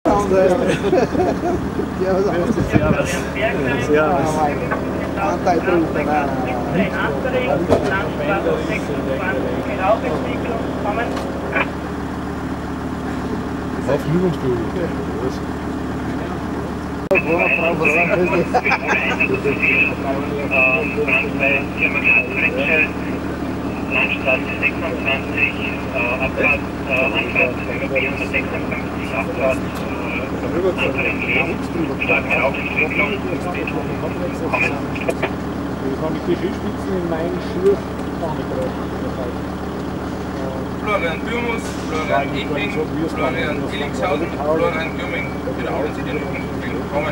Auf Übungsstuhl. Landstraße 26, Abfahrt, Anfahrt über 456, Abfahrt, Antering Lehen, starke Rauchentwicklung, kommen. Das habe ich die Skispitzen in meinen Schuhen Florian Bürmus, Florian Ichling, Florian Illingshausen, Florian Gümming. Wiederholen Sie den Rückenprofil. Kommen.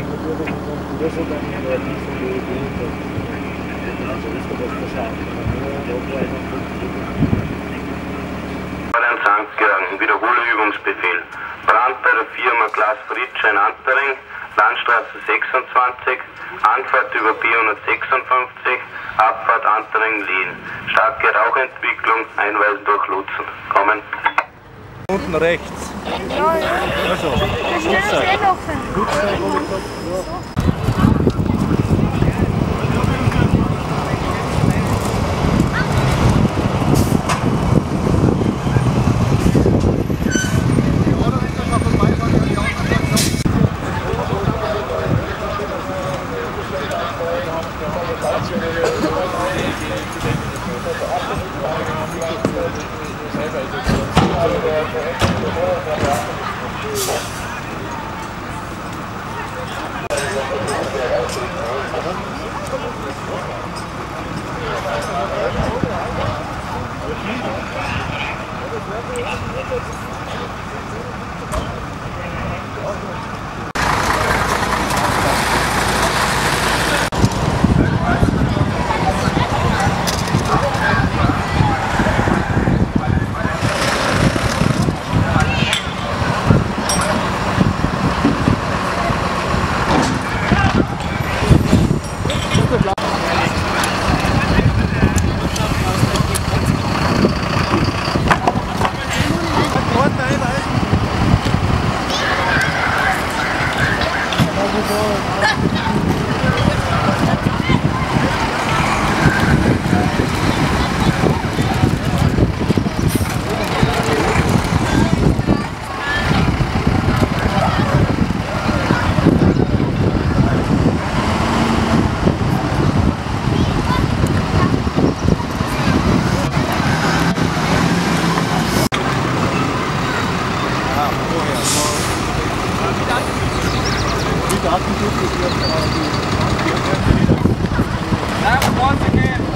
Florian St. Georgen, Wiederholübungsbefehl. Brand bei der Firma Glas Fritsche in Antering, Landstraße 26, Anfahrt über B156, Abfahrt Antering-Lehen. Starke Rauchentwicklung, Einweisen durch Lutzen. Kommen. Unten rechts. Ja, ja. Also, Das ist eh noch. Nein,